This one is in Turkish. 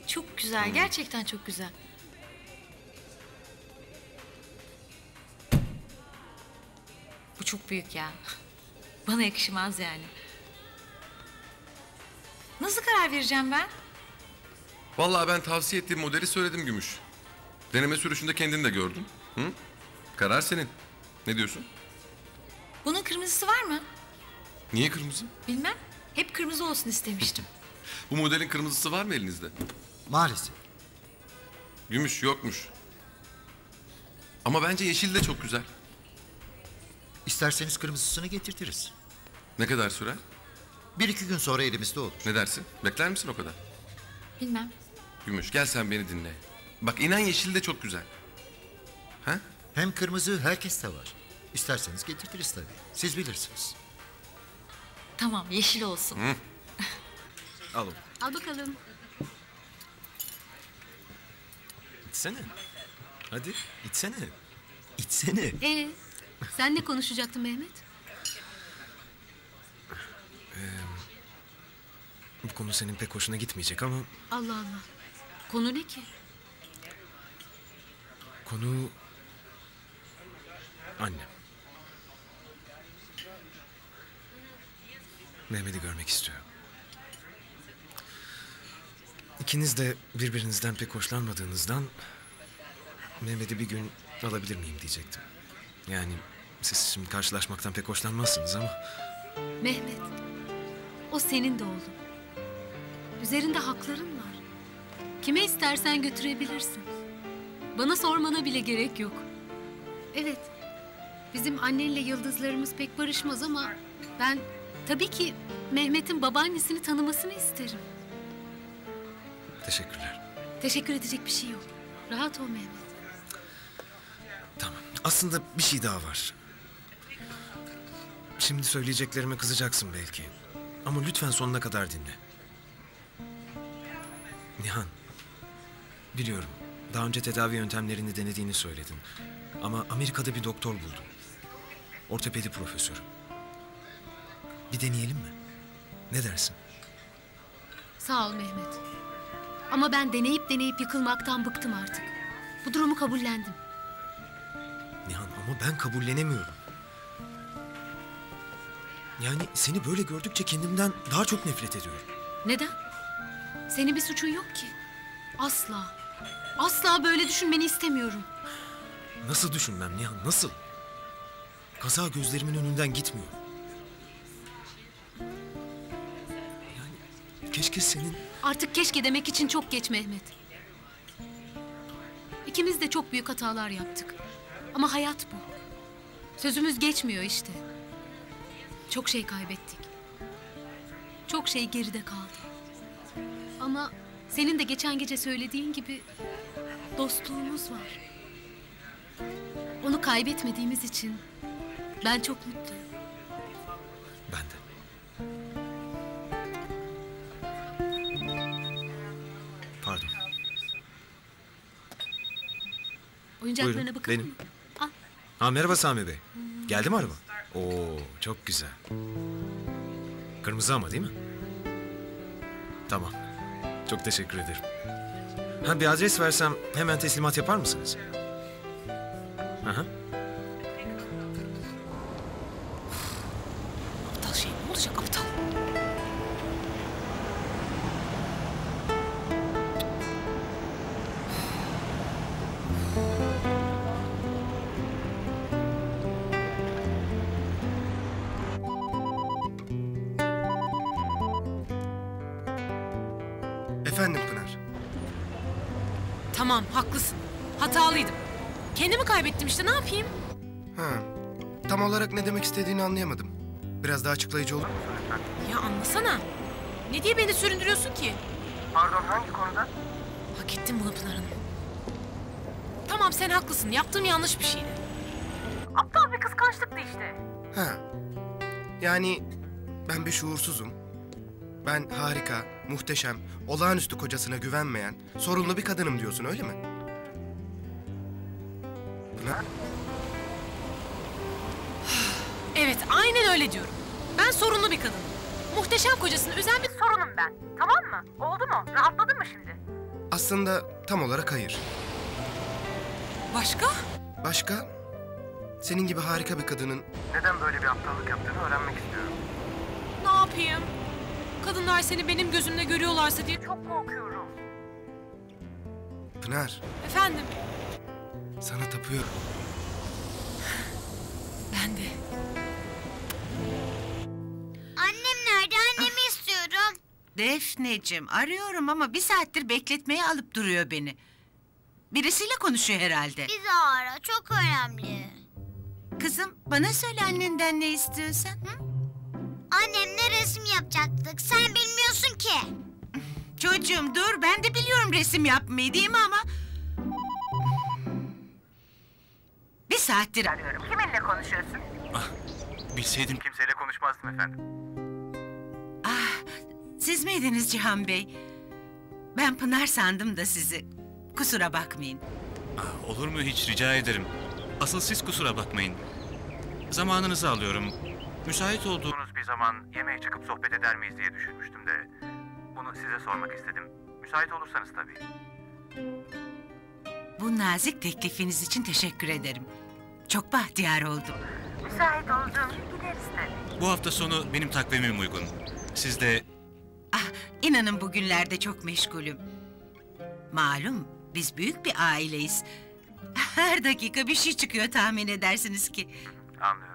Çok güzel, gerçekten çok güzel. Bu çok büyük ya. Bana yakışmaz yani. Nasıl karar vereceğim ben? Vallahi ben tavsiye ettiğim modeli söyledim Gümüş. Deneme sürüşünde kendin de gördün. Hı? Karar senin. Ne diyorsun? Bunun kırmızısı var mı? Niye kırmızı? Bilmem. Hep kırmızı olsun istemiştim. Bu modelin kırmızısı var mı elinizde? Maalesef. Gümüş yokmuş. Ama bence yeşil de çok güzel. İsterseniz kırmızısını getirtiriz. Ne kadar sürer? 1-2 gün sonra elimizde olur. Ne dersin? Bekler misin o kadar? Bilmem. Gümüş gel sen beni dinle. Bak inan yeşil de çok güzel. Ha? Hem kırmızı herkeste var. İsterseniz getirtiriz tabii. Siz bilirsiniz. Tamam, yeşil olsun. Al onu. Al bakalım. İçsene. Hadi içsene. İçsene. Sen ne konuşacaktın Mehmet? Bu konu senin pek hoşuna gitmeyecek ama Allah Allah. Konu ne ki? konu annem. Mehmet'i görmek istiyor. İkiniz de birbirinizden pek hoşlanmadığınızdan Mehmet'i bir gün alabilir miyim diyecektim. Yani siz şimdi karşılaşmaktan pek hoşlanmazsınız ama Mehmet. O senin de oğlun. Üzerinde hakların var. Kime istersen götürebilirsin. Bana sormana bile gerek yok. Evet. Bizim annenle yıldızlarımız pek barışmaz ama ben tabii ki Mehmet'in babaannesini tanımasını isterim. teşekkürler. Teşekkür edecek bir şey yok. Rahat ol Mehmet. Tamam. Aslında bir şey daha var. Şimdi söyleyeceklerime kızacaksın belki. Ama lütfen sonuna kadar dinle. Nihan, biliyorum. Daha önce tedavi yöntemlerini denediğini söyledin. Ama Amerika'da bir doktor buldum. Ortopedi profesörü. Bir deneyelim mi? Ne dersin? Sağ ol Mehmet. Ama ben deneyip yıkılmaktan bıktım artık. Bu durumu kabullendim. Nihan ama ben kabullenemiyorum. Yani seni böyle gördükçe kendimden daha çok nefret ediyorum. Neden? Senin bir suçun yok ki. Asla. Asla böyle düşünmeni istemiyorum. Nasıl düşünmem Nihan, nasıl? Kaza gözlerimin önünden gitmiyor. Yani keşke senin... Artık keşke demek için çok geç Mehmet. İkimiz de çok büyük hatalar yaptık. Ama hayat bu. Sözümüz geçmiyor işte. Çok şey kaybettik. Çok şey geride kaldı. Ama senin de geçen gece söylediğin gibi dostluğumuz var. Onu kaybetmediğimiz için ben çok mutluyum. Ben de. Pardon. Oyuncaklarına Buyurun, bakalım benim. mı? Al. Ha merhaba Sami Bey. Geldi mi araba? Oo çok güzel. Kırmızı ama değil mi? Tamam. Çok teşekkür ederim. Ha bir adres versem hemen teslimat yapar mısınız? Aha. Aptal şey, ne olacak aptal? Efendim Pınar. Tamam, haklısın. Hatalıydım. Kendimi kaybettim işte, ne yapayım? Ha, tam olarak ne demek istediğini anlayamadım. Biraz daha açıklayıcı olur musun lütfen? Ya anlasana. Ne diye beni süründürüyorsun ki? Pardon, hangi konuda? Hak ettim bunu Pınar Hanım. Tamam, sen haklısın. Yaptığım yanlış bir şeydi. Aptal bir kıskançlıktı işte. Ha, yani ben bir şuursuzum. Ben harika, muhteşem, olağanüstü kocasına güvenmeyen, sorunlu bir kadınım diyorsun, öyle mi? Pınar? Evet, aynen öyle diyorum. Ben sorunlu bir kadınım. Muhteşem kocasını üzen bir sorunum ben. Tamam mı? Oldu mu? Rahatladın mı şimdi? Aslında tam olarak hayır. Başka? Başka? Senin gibi harika bir kadının neden böyle bir aptallık yaptığını öğrenmek istiyorum. Ne yapayım? Kadınlar seni benim gözümle görüyorlarsa diye çok korkuyorum. Pınar, Efendim? sana tapıyorum. Ben de. Annem nerede? Annemi istiyorum. Defneciğim arıyorum ama bir saattir bekletmeye alıp duruyor beni. Birisiyle konuşuyor herhalde. Bizi ara. Çok önemli. Kızım bana söyle annenden ne istiyorsan. Hı? Annemle resim yapacaktık. Sen bilmiyorsun ki. Çocuğum dur ben de biliyorum resim yapmayı değil mi ama... Bir saattir arıyorum. Kiminle konuşuyorsun? Bilseydim kimseyle konuşmazdım efendim. Siz miydiniz Cihan Bey? Ben Pınar sandım da sizi. Kusura bakmayın. Olur mu hiç, rica ederim. Asıl siz kusura bakmayın. Zamanınızı alıyorum. Müsait olduğunuz bir zaman yemeğe çıkıp sohbet eder miyiz diye düşünmüştüm de... Bunu size sormak istedim. Müsait olursanız tabii. Bu nazik teklifiniz için teşekkür ederim. Çok bahtiyar oldum. Müsait olduğum gün gideriz tabii. Bu hafta sonu benim takvimim uygun. Siz de... İnanın bugünlerde çok meşgulüm. Malum biz büyük bir aileyiz. Her dakika bir şey çıkıyor tahmin edersiniz ki. Anlıyorum.